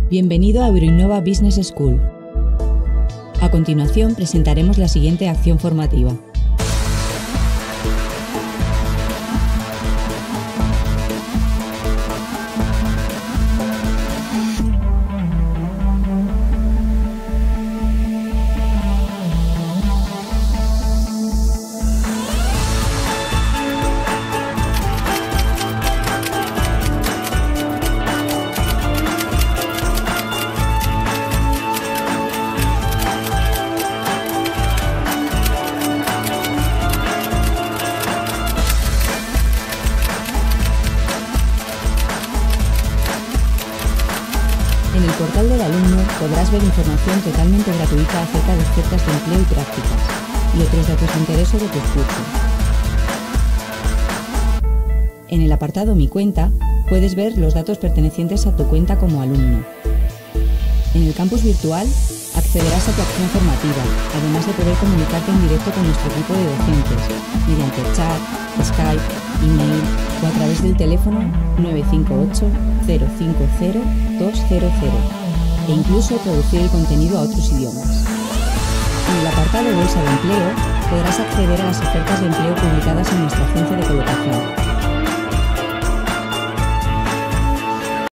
Bienvenido a Euroinnova Business School. A continuación presentaremos la siguiente acción formativa. En el portal del alumno podrás ver información totalmente gratuita acerca de ofertas de empleo y prácticas, y otros datos de interés sobre tus cursos. En el apartado Mi cuenta puedes ver los datos pertenecientes a tu cuenta como alumno. En el campus virtual accederás a tu acción formativa, además de poder comunicarte en directo con nuestro equipo de docentes, mediante chat, Skype, email o a través del teléfono 958 050 200 e incluso traducir el contenido a otros idiomas. En el apartado Bolsa de Empleo podrás acceder a las ofertas de empleo publicadas en nuestra agencia de colocación.